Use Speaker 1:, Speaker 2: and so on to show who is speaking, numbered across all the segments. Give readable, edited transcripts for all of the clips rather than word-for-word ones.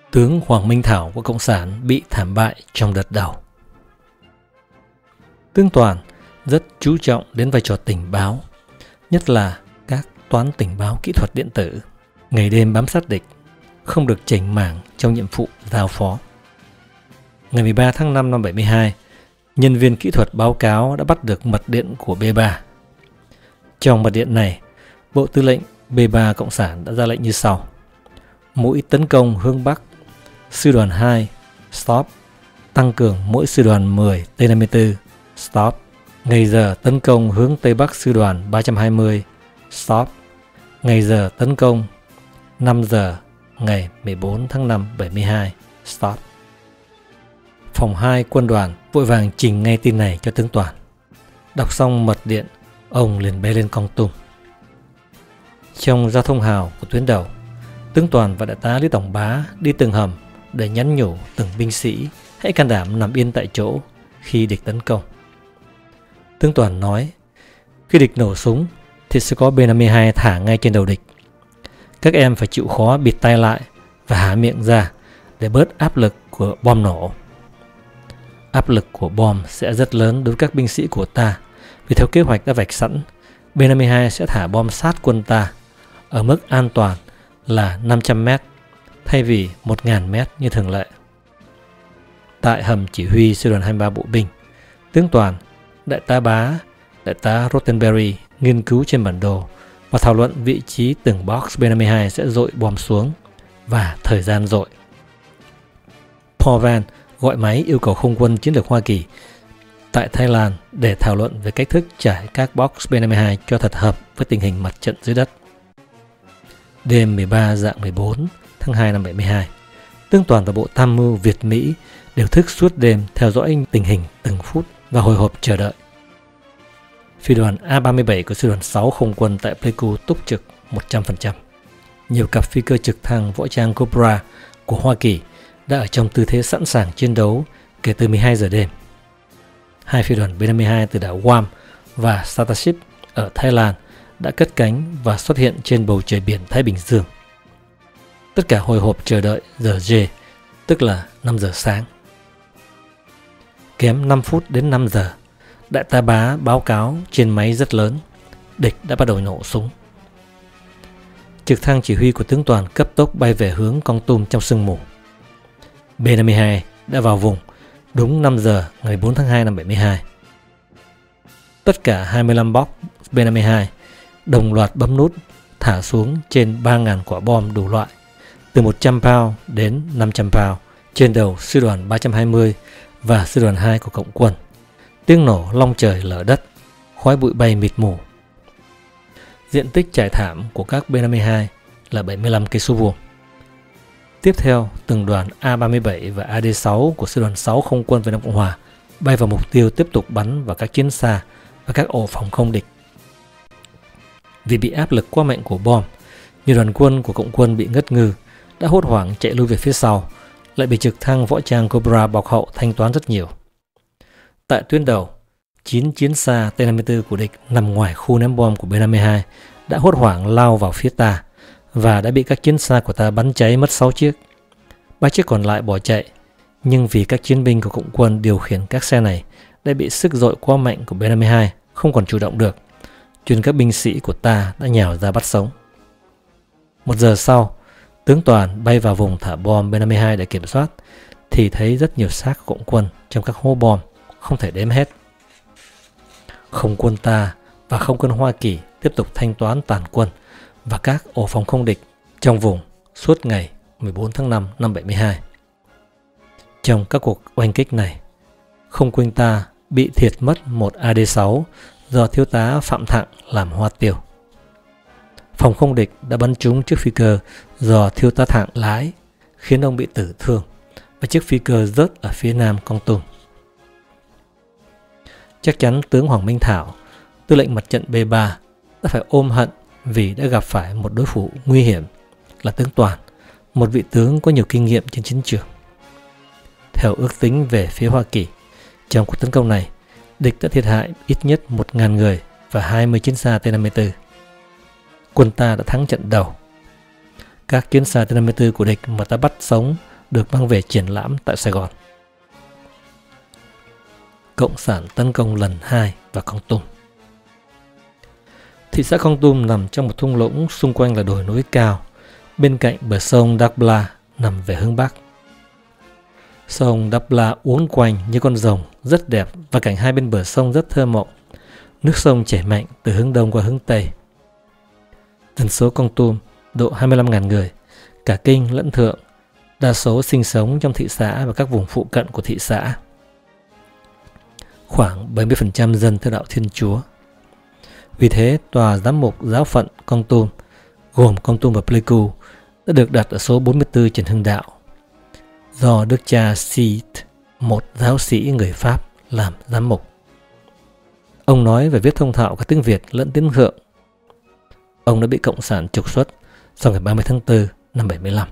Speaker 1: Tướng Hoàng Minh Thảo của Cộng sản bị thảm bại trong đợt đầu. Tướng Toàn rất chú trọng đến vai trò tình báo, nhất là các toán tình báo kỹ thuật điện tử, ngày đêm bám sát địch, không được chểnh mảng trong nhiệm vụ giao phó. Ngày 13 tháng 5 năm 72, nhân viên kỹ thuật báo cáo đã bắt được mật điện của B3. Trong mật điện này, Bộ Tư lệnh B3 Cộng sản đã ra lệnh như sau: mũi tấn công hướng Bắc, sư đoàn 2, stop, tăng cường mỗi sư đoàn 10 T-54, stop, ngày giờ tấn công hướng Tây Bắc sư đoàn 320, stop, ngày giờ tấn công 5 giờ ngày 14 tháng 5 72, stop. Phòng 2 quân đoàn vội vàng trình ngay tin này cho tướng Toàn. Đọc xong mật điện, ông liền bay lên Kon Tum. Trong giao thông hào của tuyến đầu, tướng Toàn và đại tá Lý Tổng Bá đi từng hầm để nhắn nhủ từng binh sĩ hãy can đảm nằm yên tại chỗ khi địch tấn công. Tướng Toàn nói, khi địch nổ súng thì sẽ có B-52 thả ngay trên đầu địch. Các em phải chịu khó bịt tai lại và há miệng ra để bớt áp lực của bom nổ. Áp lực của bom sẽ rất lớn đối với các binh sĩ của ta, vì theo kế hoạch đã vạch sẵn, B-52 sẽ thả bom sát quân ta ở mức an toàn là 500 m thay vì 1.000 m như thường lệ. Tại hầm chỉ huy sư đoàn 23 bộ binh, tướng Toàn, đại tá Bá, đại tá Rottenberry nghiên cứu trên bản đồ và thảo luận vị trí từng box B-52 sẽ dội bom xuống và thời gian dội. Paul Van gọi máy yêu cầu không quân chiến lược Hoa Kỳ tại Thái Lan để thảo luận về cách thức trải các box B-52 cho thật hợp với tình hình mặt trận dưới đất. Đêm 13 dạng 14 tháng 2 năm 72, tướng Toàn và Bộ Tham mưu Việt-Mỹ đều thức suốt đêm theo dõi tình hình từng phút và hồi hộp chờ đợi. Phi đoàn A-37 của sư đoàn 6 không quân tại Pleiku túc trực 100%. Nhiều cặp phi cơ trực thăng võ trang Cobra của Hoa Kỳ đã ở trong tư thế sẵn sàng chiến đấu kể từ 12 giờ đêm. Hai phi đoàn B-52 từ đảo Guam và Starship ở Thái Lan đã cất cánh và xuất hiện trên bầu trời biển Thái Bình Dương. Tất cả hồi hộp chờ đợi giờ J, tức là 5 giờ sáng. Kém 5 phút đến 5 giờ, đại tá Bá báo cáo trên máy rất lớn, địch đã bắt đầu nổ súng. Trực thăng chỉ huy của tướng Toàn cấp tốc bay về hướng Kon Tum trong sương mù. B-52 đã vào vùng đúng 5 giờ ngày 4 tháng 2 năm 72. Tất cả 25 box B-52 đồng loạt bấm nút thả xuống trên 3.000 quả bom đủ loại, từ 100 pound đến 500 pound trên đầu sư đoàn 320 và sư đoàn 2 của Cộng quân. Tiếng nổ long trời lở đất, khói bụi bay mịt mù. Diện tích trải thảm của các B-52 là 75 cây số vuông. Tiếp theo, từng đoàn A-37 và AD-6 của sư đoàn 6 không quân Việt Nam Cộng Hòa bay vào mục tiêu tiếp tục bắn vào các chiến xa và các ổ phòng không địch. Vì bị áp lực quá mạnh của bom, nhiều đoàn quân của Cộng quân bị ngất ngư, đã hốt hoảng chạy lui về phía sau, lại bị trực thăng võ trang Cobra bọc hậu thanh toán rất nhiều. Tại tuyến đầu, 9 chiến xa T-54 của địch nằm ngoài khu ném bom của B-52 đã hốt hoảng lao vào phía ta và đã bị các chiến xa của ta bắn cháy mất 6 chiếc. 3 chiếc còn lại bỏ chạy, nhưng vì các chiến binh của Cộng quân điều khiển các xe này đã bị sức dội quá mạnh của B-52 không còn chủ động được, chuyên các binh sĩ của ta đã nhào ra bắt sống. 1 giờ sau, tướng Toàn bay vào vùng thả bom B-52 để kiểm soát thì thấy rất nhiều xác của Cộng quân trong các hố bom không thể đếm hết. Không quân ta và không quân Hoa Kỳ tiếp tục thanh toán tàn quân và các ổ phòng không địch trong vùng suốt ngày 14 tháng 5 năm 72. Trong các cuộc oanh kích này, không quân ta bị thiệt mất một AD-6 do thiếu tá Phạm Thặng làm hoa tiêu. Phòng không địch đã bắn trúng chiếc phi cơ do thiếu tá Thặng lái, khiến ông bị tử thương và chiếc phi cơ rớt ở phía nam Kon Tum. Chắc chắn tướng Hoàng Minh Thảo, tư lệnh mặt trận B3, đã phải ôm hận vì đã gặp phải một đối thủ nguy hiểm là tướng Toàn, một vị tướng có nhiều kinh nghiệm trên chiến trường. Theo ước tính về phía Hoa Kỳ, trong cuộc tấn công này, địch đã thiệt hại ít nhất 1.000 người và 20 chiến xa T-54. Quân ta đã thắng trận đầu. Các chiến xa T-54 của địch mà ta bắt sống được mang về triển lãm tại Sài Gòn. Cộng sản tấn công lần 2 vào Kon Tum. Thị xã Kon Tum nằm trong một thung lũng, xung quanh là đồi núi cao, bên cạnh bờ sông Dabla nằm về hướng Bắc. Sông Dabla uốn quanh như con rồng, rất đẹp và cảnh hai bên bờ sông rất thơ mộng. Nước sông chảy mạnh từ hướng đông qua hướng tây. Dân số Kon Tum độ 25.000 người, cả kinh lẫn thượng, đa số sinh sống trong thị xã và các vùng phụ cận của thị xã. Khoảng 70% dân theo đạo Thiên Chúa. Vì thế, tòa giám mục giáo phận Kon Tum, gồm Kon Tum và Pleiku, đã được đặt ở số 44 Trần Hưng Đạo, do đức cha Sid, một giáo sĩ người Pháp, làm giám mục. Ông nói về viết thông thạo cả tiếng Việt lẫn tiếng Phượng. Ông đã bị Cộng sản trục xuất sau ngày 30 tháng 4 năm 75.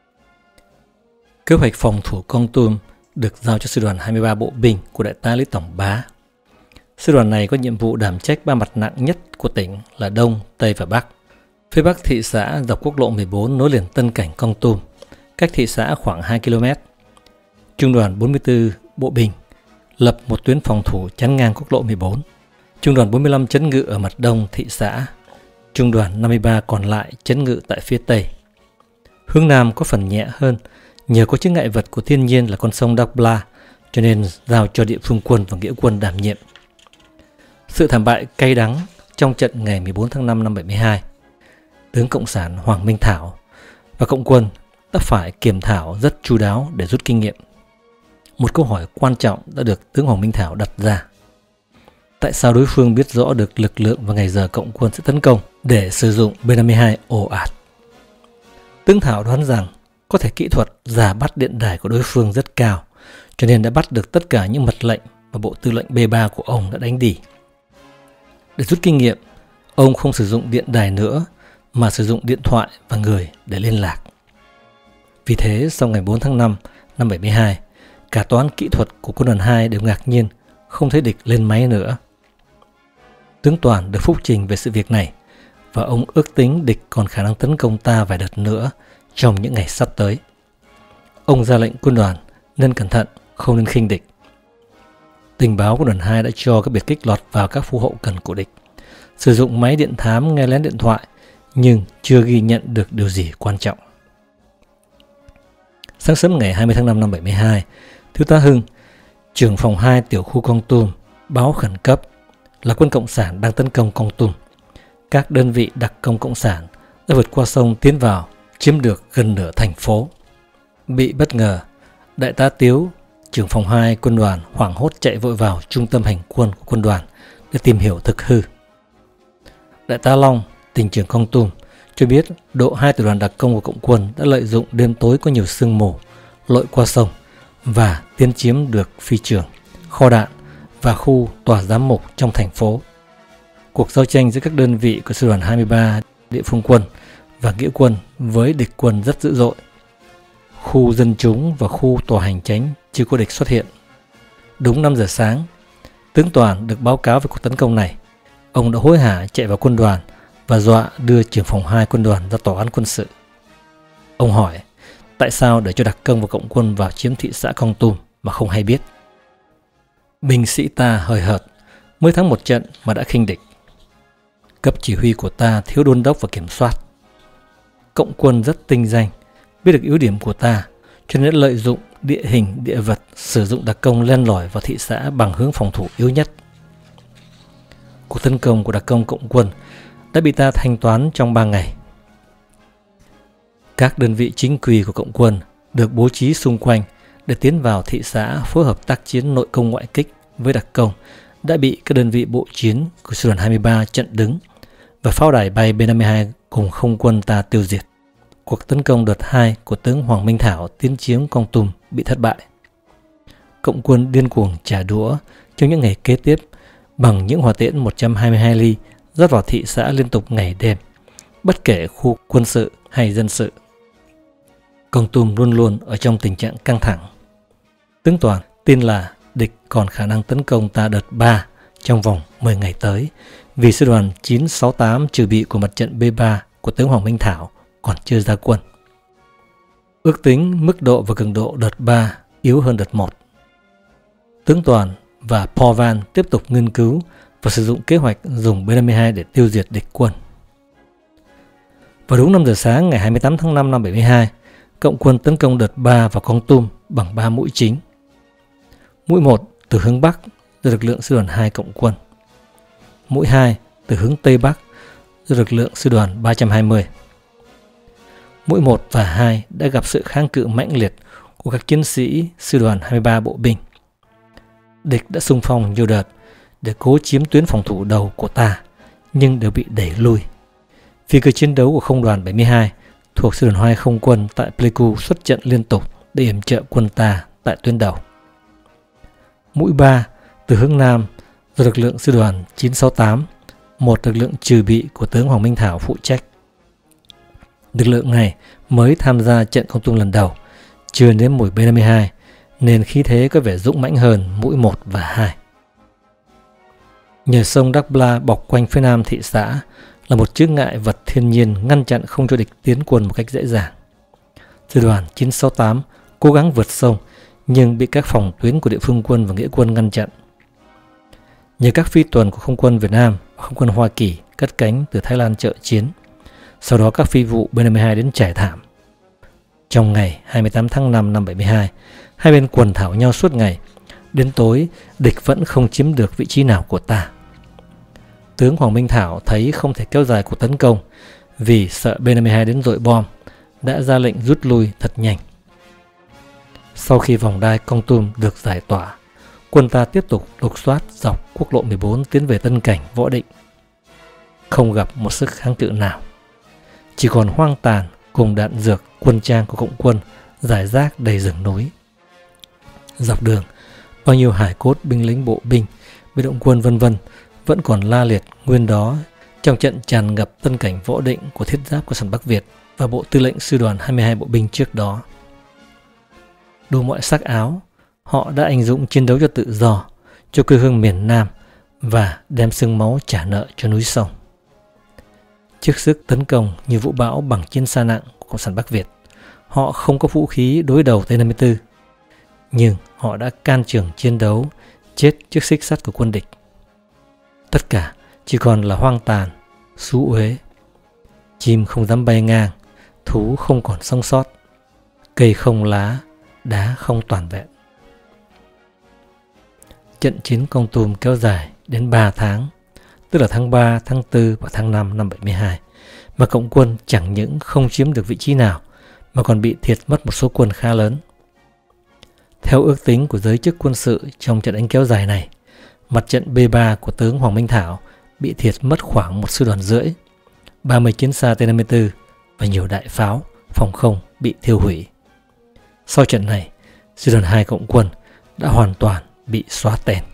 Speaker 1: Kế hoạch phòng thủ Kon Tum được giao cho sư đoàn 23 bộ binh của đại tá Lý Tổng Bá. Sư đoàn này có nhiệm vụ đảm trách ba mặt nặng nhất của tỉnh là Đông, Tây và Bắc. Phía Bắc thị xã dọc quốc lộ 14 nối liền Tân Cảnh Kon Tum, cách thị xã khoảng 2 km. Trung đoàn 44 bộ binh lập một tuyến phòng thủ chắn ngang quốc lộ 14. Trung đoàn 45 trấn ngự ở mặt đông thị xã. Trung đoàn 53 còn lại trấn ngự tại phía tây. Hướng Nam có phần nhẹ hơn, nhờ có chướng ngại vật của thiên nhiên là con sông Dabla, cho nên giao cho địa phương quân và nghĩa quân đảm nhiệm. Sự thảm bại cay đắng trong trận ngày 14 tháng 5 năm 72, tướng Cộng sản Hoàng Minh Thảo và Cộng quân đã phải kiểm thảo rất chu đáo để rút kinh nghiệm. Một câu hỏi quan trọng đã được tướng Hoàng Minh Thảo đặt ra. Tại sao đối phương biết rõ được lực lượng và ngày giờ Cộng quân sẽ tấn công để sử dụng B-52 ồ ạt? Tướng Thảo đoán rằng có thể kỹ thuật rà bắt điện đài của đối phương rất cao, cho nên đã bắt được tất cả những mật lệnh mà Bộ Tư lệnh B3 của ông đã đánh đỉ. Để rút kinh nghiệm, ông không sử dụng điện đài nữa mà sử dụng điện thoại và người để liên lạc. Vì thế, sau ngày 4 tháng 5 năm 72, cả toán kỹ thuật của quân đoàn 2 đều ngạc nhiên không thấy địch lên máy nữa. Tướng Toàn được phúc trình về sự việc này và ông ước tính địch còn khả năng tấn công ta vài đợt nữa trong những ngày sắp tới. Ông ra lệnh quân đoàn nên cẩn thận, không nên khinh địch. Tình báo của đoàn 2 đã cho các biệt kích lọt vào các khu hậu cần của địch, sử dụng máy điện thám nghe lén điện thoại nhưng chưa ghi nhận được điều gì quan trọng. Sáng sớm ngày 20 tháng 5 năm 72, Thiếu tá Hưng, trưởng phòng 2 tiểu khu Kon Tum, báo khẩn cấp là quân Cộng sản đang tấn công Kon Tum. Các đơn vị đặc công Cộng sản đã vượt qua sông tiến vào, chiếm được gần nửa thành phố. Bị bất ngờ, đại tá Tiếu, trưởng phòng 2 quân đoàn hoảng hốt chạy vội vào trung tâm hành quân của quân đoàn để tìm hiểu thực hư. Đại tá Long, tỉnh trưởng Kon Tum, cho biết độ 2 tiểu đoàn đặc công của Cộng quân đã lợi dụng đêm tối có nhiều sương mù, lội qua sông và tiến chiếm được phi trường, kho đạn và khu tòa giám mục trong thành phố. Cuộc giao tranh giữa các đơn vị của sư đoàn 23 địa phương quân và nghĩa quân với địch quân rất dữ dội. Khu dân chúng và khu tòa hành chánh chưa có địch xuất hiện. Đúng 5 giờ sáng, tướng Toàn được báo cáo về cuộc tấn công này. Ông đã hối hả chạy vào quân đoàn và dọa đưa trưởng phòng 2 quân đoàn ra tòa án quân sự. Ông hỏi tại sao để cho đặc công và Cộng quân vào chiếm thị xã Kon Tum mà không hay biết. Binh sĩ ta hời hợt, mới thắng một trận mà đã khinh địch. Cấp chỉ huy của ta thiếu đôn đốc và kiểm soát. Cộng quân rất tinh danh, biết được yếu điểm của ta, cho nên đã lợi dụng địa hình, địa vật, sử dụng đặc công len lỏi vào thị xã bằng hướng phòng thủ yếu nhất. Cuộc tấn công của đặc công Cộng quân đã bị ta thanh toán trong 3 ngày. Các đơn vị chính quy của Cộng quân được bố trí xung quanh để tiến vào thị xã phối hợp tác chiến nội công ngoại kích với đặc công đã bị các đơn vị bộ chiến của sư đoàn 23 chặn đứng và pháo đài bay B-52 cùng không quân ta tiêu diệt. Cuộc tấn công đợt 2 của tướng Hoàng Minh Thảo tiến chiếm Kon Tum bị thất bại. Cộng quân điên cuồng trả đũa trong những ngày kế tiếp bằng những hỏa tiễn 122 ly rót vào thị xã liên tục ngày đêm, bất kể khu quân sự hay dân sự. Kon Tum luôn luôn ở trong tình trạng căng thẳng. Tướng Toàn tin là địch còn khả năng tấn công ta đợt 3 trong vòng 10 ngày tới, vì sư đoàn 968 trừ bị của mặt trận B3 của tướng Hoàng Minh Thảo còn chưa ra quân. Ước tính mức độ và cường độ đợt 3 yếu hơn đợt 1. Tướng Toàn và Paul Van tiếp tục nghiên cứu và sử dụng kế hoạch dùng B-52 để tiêu diệt địch quân. Vào đúng 5 giờ sáng ngày 28 tháng 5 năm 72, Cộng quân tấn công đợt 3 vào Kon Tum bằng 3 mũi chính. Mũi 1 từ hướng Bắc do lực lượng sư đoàn 2 Cộng quân. Mũi 2 từ hướng Tây Bắc do lực lượng sư đoàn 320. Mũi 1 và 2 đã gặp sự kháng cự mãnh liệt của các chiến sĩ sư đoàn 23 bộ binh. Địch đã xung phong nhiều đợt để cố chiếm tuyến phòng thủ đầu của ta, nhưng đều bị đẩy lui. Phi cơ chiến đấu của không đoàn 72 thuộc sư đoàn 2 không quân tại Pleiku xuất trận liên tục để yểm trợ quân ta tại tuyến đầu. Mũi 3 từ hướng Nam do lực lượng sư đoàn 968, một lực lượng trừ bị của tướng Hoàng Minh Thảo phụ trách. Lực lượng này mới tham gia trận Kon Tum lần đầu, chưa nếm mùi B-52 nên khí thế có vẻ dũng mãnh hơn mũi 1 và 2. Nhờ sông Đắc Bla bọc quanh phía nam thị xã là một chướng ngại vật thiên nhiên ngăn chặn không cho địch tiến quân một cách dễ dàng. Sư đoàn 968 cố gắng vượt sông nhưng bị các phòng tuyến của địa phương quân và nghĩa quân ngăn chặn. Nhờ các phi tuần của không quân Việt Nam và không quân Hoa Kỳ cất cánh từ Thái Lan trợ chiến, sau đó các phi vụ B-52 đến trải thảm. Trong ngày 28 tháng 5 năm 72, hai bên quần thảo nhau suốt ngày. Đến tối, địch vẫn không chiếm được vị trí nào của ta. Tướng Hoàng Minh Thảo thấy không thể kéo dài cuộc tấn công vì sợ B-52 đến dội bom, đã ra lệnh rút lui thật nhanh. Sau khi vòng đai Kon Tum được giải tỏa, quân ta tiếp tục lục soát dọc quốc lộ 14 tiến về Tân Cảnh, Võ Định. Không gặp một sức kháng cự nào. Chỉ còn hoang tàn cùng đạn dược, quân trang của Cộng quân rải rác đầy rừng núi. Dọc đường, bao nhiêu hải cốt binh lính bộ binh, biệt động quân vân vân vẫn còn la liệt nguyên đó trong trận tràn ngập Tân Cảnh, Võ Định của thiết giáp của sàn Bắc Việt và bộ tư lệnh sư đoàn 22 bộ binh trước đó. Đủ mọi sắc áo, họ đã anh dũng chiến đấu cho tự do, cho quê hương miền Nam và đem xương máu trả nợ cho núi sông. Trước sức tấn công như vũ bão bằng chiến xa nặng của Cộng sản Bắc Việt, họ không có vũ khí đối đầu T-54, nhưng họ đã can trường chiến đấu, chết trước xích sắt của quân địch. Tất cả chỉ còn là hoang tàn, xú uế. Chim không dám bay ngang, thú không còn sống sót, cây không lá, đá không toàn vẹn. Trận chiến Kon Tum kéo dài đến 3 tháng, tức là tháng 3, tháng 4 và tháng 5 năm 72, mà Cộng quân chẳng những không chiếm được vị trí nào mà còn bị thiệt mất một số quân khá lớn. Theo ước tính của giới chức quân sự trong trận đánh kéo dài này, mặt trận B3 của tướng Hoàng Minh Thảo bị thiệt mất khoảng 1,5 sư đoàn, 30 chiến xa T-54 và nhiều đại pháo, phòng không bị thiêu hủy. Sau trận này, sư đoàn 2 Cộng quân đã hoàn toàn bị xóa tên.